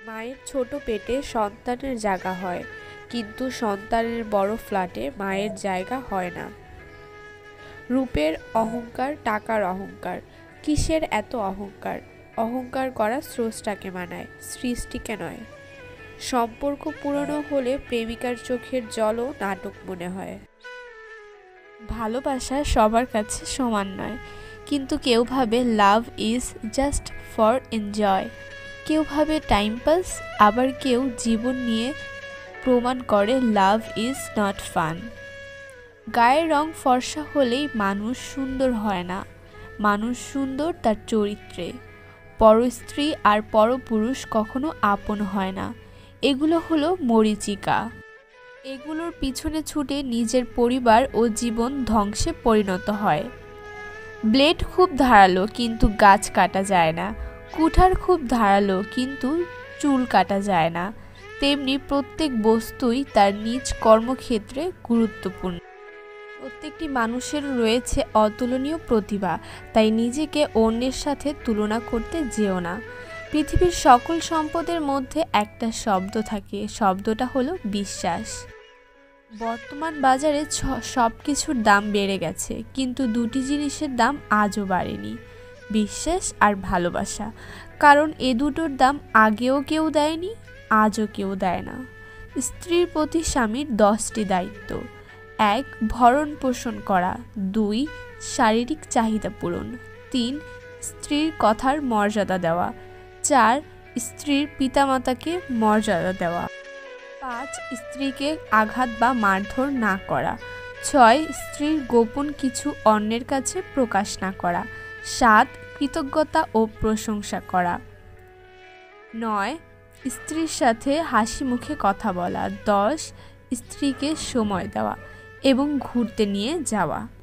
মায়ের ছোট পেটে সন্তানের জায়গা হয়, কিন্তু সন্তানের বড় ফ্ল্যাটে মায়ের জায়গা হয় না। রূপের অহংকার, টাকার অহংকার। কিসের এত অহংকার? অহংকার করা স্রষ্টাকে মানায়, সৃষ্টিকে নয়। সম্পর্ক পুরনো হলে প্রেমিকার চোখের জলও নাটক মনে হয়। ভালোবাসা সবার কাছে সমান নয়, কিন্তু কেউ ভাবে love is just for enjoy, কেউ ভাবে টাইম পাস, আবার কেউ জীবন নিয়ে প্রমাণ করে লাভ ইজ নট ফান। গায়ের রং ফর্সা হলেই মানুষ সুন্দর হয় না, মানুষ সুন্দর তার চরিত্রে। পরস্ত্রী আর পরপুরুষ কখনো আপন হয় না, এগুলো হলো মরীচিকা। এগুলোর পিছনে ছুটে নিজের পরিবার ও জীবন ধ্বংসে পরিণত হয়। ব্লেড খুব ধারালো, কিন্তু গাছ কাটা যায় না। কুঠার খুব ধারালো, কিন্তু চুল কাটা যায় না। তেমনি প্রত্যেক বস্তুই তার নিজ কর্মক্ষেত্রে গুরুত্বপূর্ণ। প্রত্যেকটি মানুষের রয়েছে অতুলনীয় প্রতিভা, তাই নিজেকে অন্যের সাথে তুলনা করতে যেও না। পৃথিবীর সকল সম্পদের মধ্যে একটা শব্দ থাকে, শব্দটা হলো বিশ্বাস। বর্তমান বাজারে সব কিছুর দাম বেড়ে গেছে, কিন্তু দুটি জিনিসের দাম আজও বাড়েনি, বিশ্বাস আর ভালোবাসা। কারণ এ দুটোর দাম আগেও কেউ দেয়নি, আজও কেউ দেয় না। স্ত্রীর প্রতি স্বামীর 10টি দায়িত্ব: 1. ভরণ পোষণ করা। 2. শারীরিক চাহিদা পূরণ। 3. স্ত্রীর কথার মর্যাদা দেওয়া। 4. স্ত্রীর পিতামাতাকে মর্যাদা দেওয়া। 5. স্ত্রীকে আঘাত বা মারধর না করা। 6. স্ত্রীর গোপন কিছু অন্যের কাছে প্রকাশ না করা। 7. কৃতজ্ঞতা ও প্রশংসা করা। 9. স্ত্রীর সাথে হাসি মুখে কথা বলা। 10. স্ত্রীকে সময় দেওয়া এবং ঘুরতে নিয়ে যাওয়া।